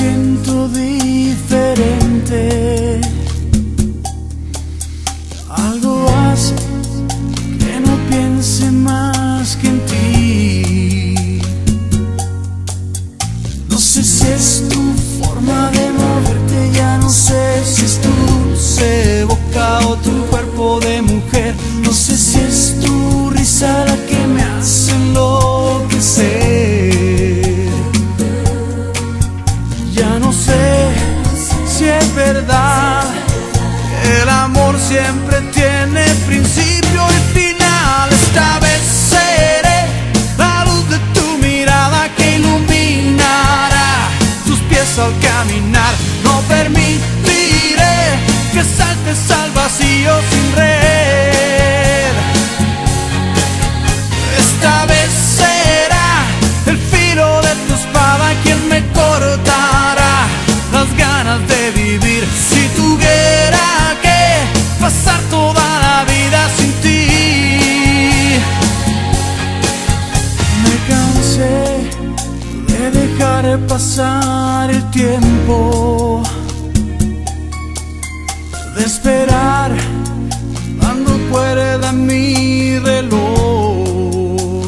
siento diferente. Algo hace que no piense más que en ti. No sé si es tu forma de moverte, ya no sé si es tu dulce boca o tu cuerpo de mujer. No sé si es tu risa la que me hace enloquecer. Ya no sé si es verdad que el amor siempre tiene principio y final. Esta vez seré la luz de tu mirada que iluminará tus pies al caminar. No permitiré que saltes al vacío sin red. Esta vez será el filo de tu espada quien me cortará las ganas de vivir. Si tuviera que pasar toda la vida sin ti. Me cansé de dejar pasar el tiempo, de esperar dando cuerda a mi reloj.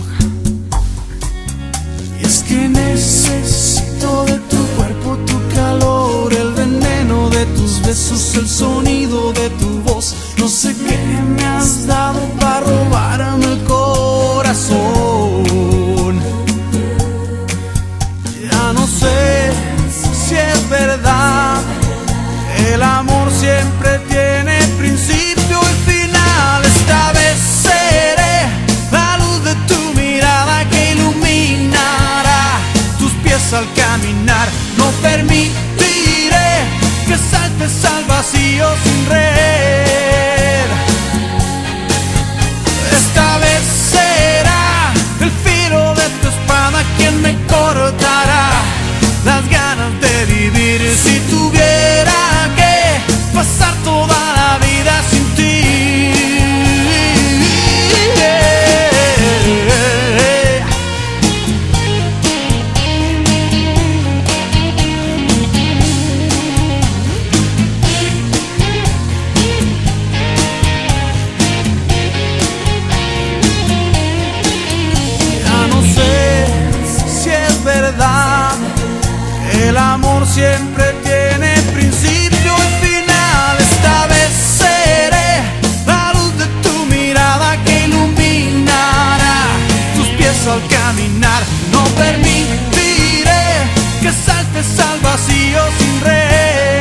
Y es que necesito de tu cuerpo, tu calor, el veneno de tus besos, el sonido de tu voz. No sé qué me has dado para robarme el corazón. Ya no sé si es verdad, el amor siempre tiene principio y final. Esta vez seré la luz de tu mirada que iluminará tus pies al caminar. No permitiré que saltes al vacío sin red. Esta vez será el filo de tu espada quien me cortará las ganas de vivir. Si tuviera que pasar toda la vida sin ti. Ya no sé si es verdad, el amor siempre tiene principio y final. Esta vez seré la luz de tu mirada que iluminará tus pies al caminar. No permitiré que saltes al vacío sin red.